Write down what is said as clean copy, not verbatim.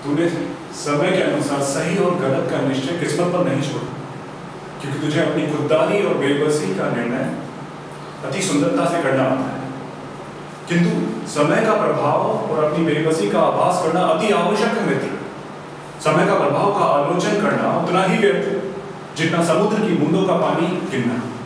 तूने समय के अनुसार सही और गलत का निश्चय किस्मत पर नहीं छोड़ा, क्योंकि तुझे अपनी खुददारी और बेबसी का निर्णय अति सुंदरता से करना आता है, किंतु समय का प्रभाव और अपनी बेबसी का आभास करना अति आवश्यक है मित्र। समय का प्रभाव का आलोचन करना उतना ही व्यर्थ जितना समुद्र की बूंदों का पानी गिनना।